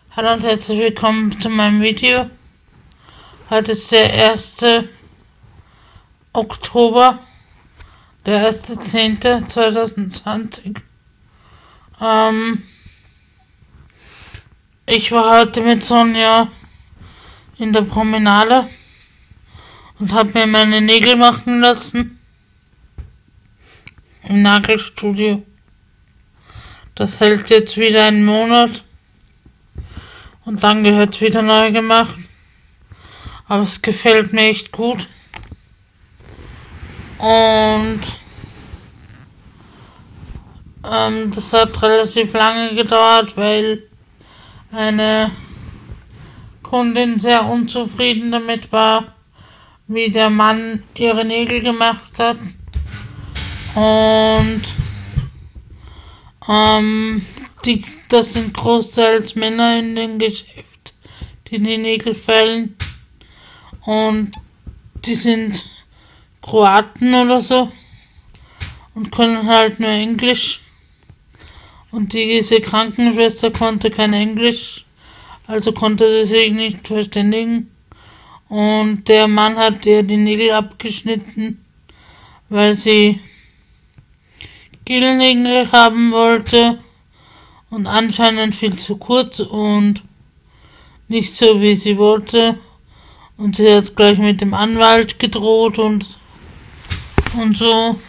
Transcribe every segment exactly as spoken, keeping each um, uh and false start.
Hallo und herzlich willkommen zu meinem Video. Heute ist der erste Oktober, der erste zehnte zweitausendzwanzig. Ähm, ich war heute mit Sonja in der Promenade und habe mir meine Nägel machen lassen im Nagelstudio. Das hält jetzt wieder einen Monat. Und dann gehört wieder neu gemacht. Aber es gefällt mir echt gut. Und ähm, das hat relativ lange gedauert, weil eine Kundin sehr unzufrieden damit war, wie der Mann ihre Nägel gemacht hat. Und ähm, die, das sind großteils Männer in dem Geschäft, die die Nägel fällen. Und die sind Kroaten oder so und können halt nur Englisch. Und diese Krankenschwester konnte kein Englisch, also konnte sie sich nicht verständigen. Und der Mann hat ihr die Nägel abgeschnitten, weil sie Gelnägel haben wollte. Und anscheinend viel zu kurz und nicht so, wie sie wollte. Und sie hat gleich mit dem Anwalt gedroht und, und so.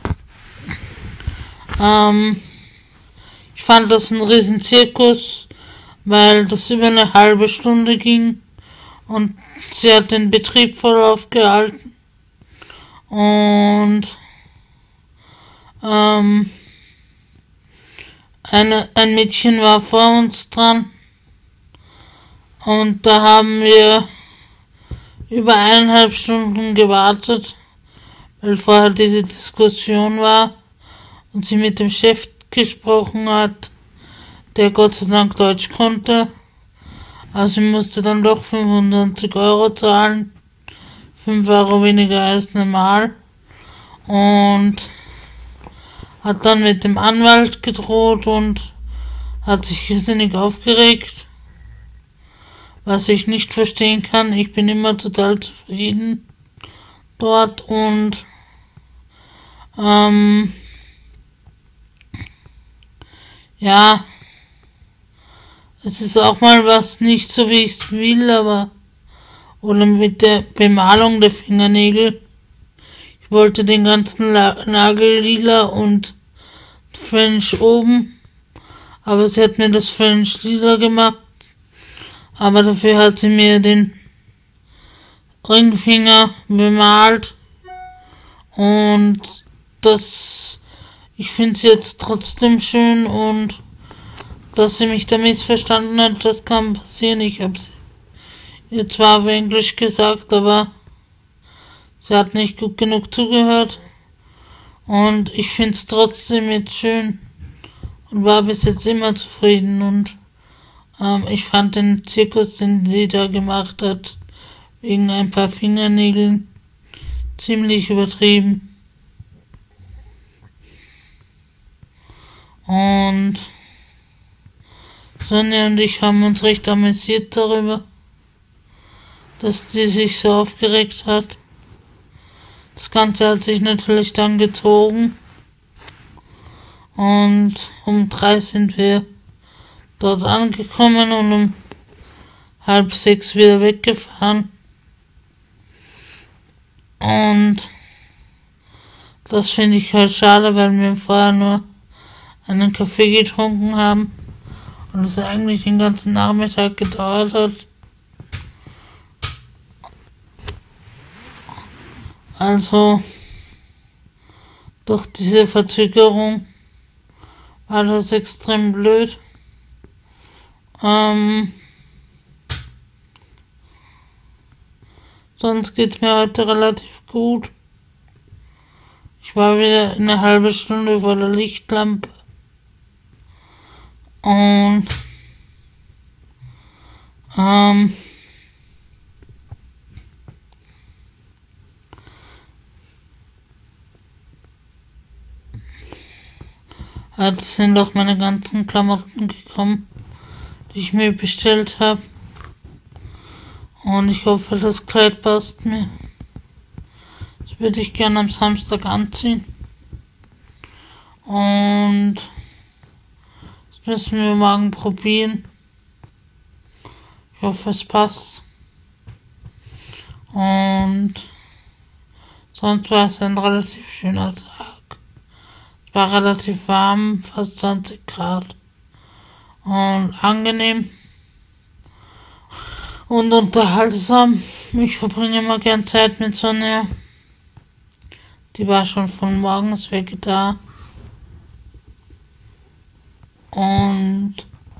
Ähm, ich fand das ein riesen Zirkus, weil das über eine halbe Stunde ging. Und sie hat den Betrieb voll aufgehalten. Und ähm, Eine, ein Mädchen war vor uns dran und da haben wir über eineinhalb Stunden gewartet, weil vorher diese Diskussion war und sie mit dem Chef gesprochen hat, der Gott sei Dank Deutsch konnte. Aber sie musste dann doch fünfundneunzig Euro zahlen, fünf Euro weniger als normal, und hat dann mit dem Anwalt gedroht und hat sich irrsinnig aufgeregt, was ich nicht verstehen kann. Ich bin immer total zufrieden dort und ähm, ja, es ist auch mal was nicht so, wie ich es will, aber oder mit der Bemalung der Fingernägel. Ich wollte den ganzen La- Nagel lila und French oben, aber sie hat mir das French lila gemacht, aber dafür hat sie mir den Ringfinger bemalt und das, ich finde es jetzt trotzdem schön, und dass sie mich da missverstanden hat, das kann passieren. Ich habe ihr zwar auf Englisch gesagt, aber sie hat nicht gut genug zugehört. Und ich finde es trotzdem jetzt schön und war bis jetzt immer zufrieden. Und ähm, ich fand den Zirkus, den sie da gemacht hat, wegen ein paar Fingernägeln, ziemlich übertrieben. Und Sonja und ich haben uns recht amüsiert darüber, dass sie sich so aufgeregt hat. Das Ganze hat sich natürlich dann gezogen und um drei sind wir dort angekommen und um halb sechs wieder weggefahren. Und das finde ich halt schade, weil wir vorher nur einen Kaffee getrunken haben und es eigentlich den ganzen Nachmittag gedauert hat. Also, durch diese Verzögerung war das extrem blöd. Ähm, sonst geht's mir heute relativ gut. Ich war wieder eine halbe Stunde vor der Lichtlampe. Und, ähm, Jetzt sind auch meine ganzen Klamotten gekommen. die ich mir bestellt habe. Und ich hoffe, das Kleid passt mir. Das würde ich gerne am Samstag anziehen. Und das müssen wir morgen probieren. Ich hoffe, es passt. Und sonst war es ein relativ schöner Tag. Es war relativ warm, fast zwanzig Grad. Und angenehm. Und unterhaltsam. Ich verbringe immer gern Zeit mit Sonja. Die war schon von morgens weg da. Und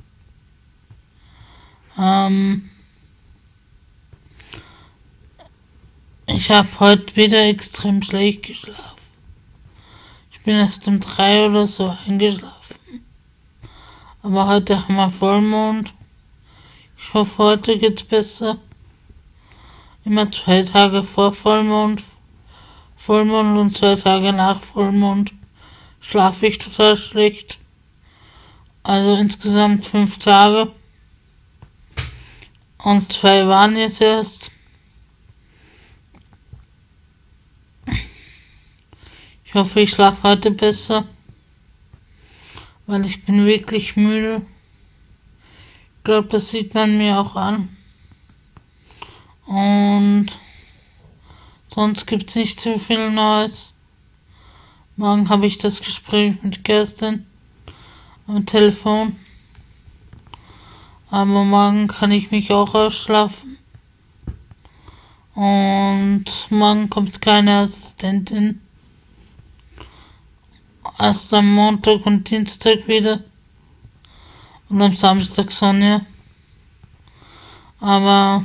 ähm, ich habe heute wieder extrem schlecht geschlafen. Ich bin erst um drei oder so eingeschlafen. Aber heute haben wir Vollmond. Ich hoffe, heute geht's besser. Immer zwei Tage vor Vollmond, Vollmond und zwei Tage nach Vollmond schlafe ich total schlecht. Also insgesamt fünf Tage. Und zwei waren jetzt erst. Ich hoffe, ich schlafe heute besser. Weil ich bin wirklich müde. Ich glaube, das sieht man mir auch an. Und sonst gibt's nicht so viel Neues. Morgen habe ich das Gespräch mit Kerstin am Telefon. Aber morgen kann ich mich auch ausschlafen. Und morgen kommt keine Assistentin. Erst am Montag und Dienstag wieder. Und am Samstag Sonja. Aber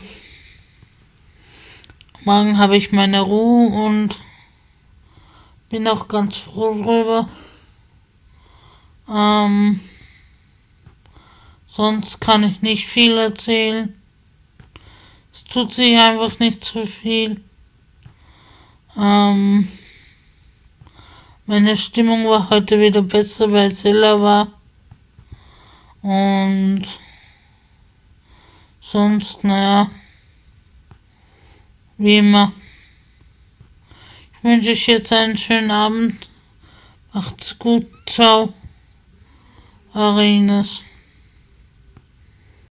morgen habe ich meine Ruhe und bin auch ganz froh drüber. Ähm, sonst kann ich nicht viel erzählen. Es tut sich einfach nicht so viel. Ähm, meine Stimmung war heute wieder besser, weil es heller war. Und sonst, naja, wie immer. Ich wünsche euch jetzt einen schönen Abend. Macht's gut. Ciao. Eure Ines.